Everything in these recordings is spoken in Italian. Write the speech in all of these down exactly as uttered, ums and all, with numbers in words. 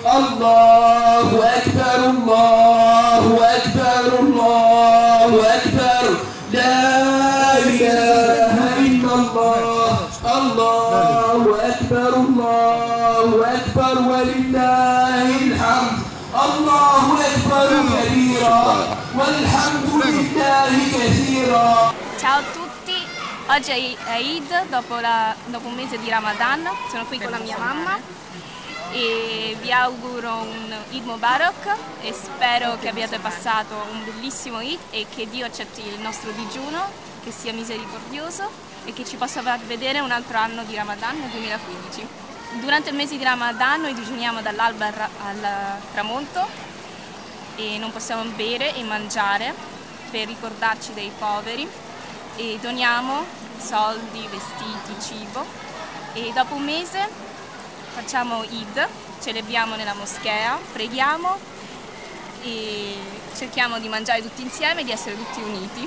الله أكبر الله أكبر الله أكبر لا إله إلا الله الله أكبر الله أكبر ولله الحمد الله أكبر كبيرا والحمد لله كثيرا. Ciao a tutti, oggi è Eid, dopo, la, dopo un mese di Ramadan, sono qui con la mia mamma e vi auguro un Eid Mubarak e spero che abbiate passato un bellissimo Eid e che Dio accetti il nostro digiuno, che sia misericordioso e che ci possa far vedere un altro anno di Ramadan nel duemilaquindici. Durante il mese di Ramadan noi digiuniamo dall'alba al tramonto e non possiamo bere e mangiare per ricordarci dei poveri e doniamo soldi, vestiti, cibo e dopo un mese facciamo Eid, celebriamo nella moschea, preghiamo e cerchiamo di mangiare tutti insieme e di essere tutti uniti.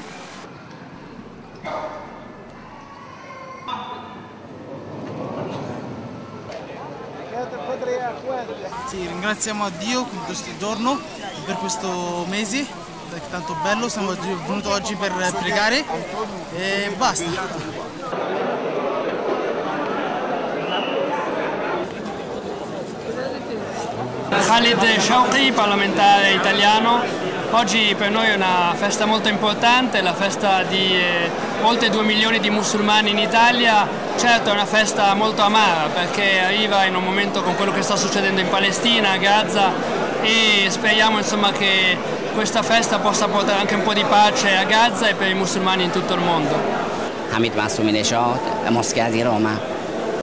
Sì, ringraziamo a Dio per questo giorno, per questo mese, perché è tanto bello, siamo venuti oggi per pregare e basta. Khalid Shawqi, parlamentare italiano. Oggi per noi è una festa molto importante, la festa di eh, oltre due milioni di musulmani in Italia. Certo è una festa molto amara perché arriva in un momento con quello che sta succedendo in Palestina, a Gaza e speriamo insomma che questa festa possa portare anche un po' di pace a Gaza e per i musulmani in tutto il mondo. Hamid Massoumi Nechad, la Moschea di Roma.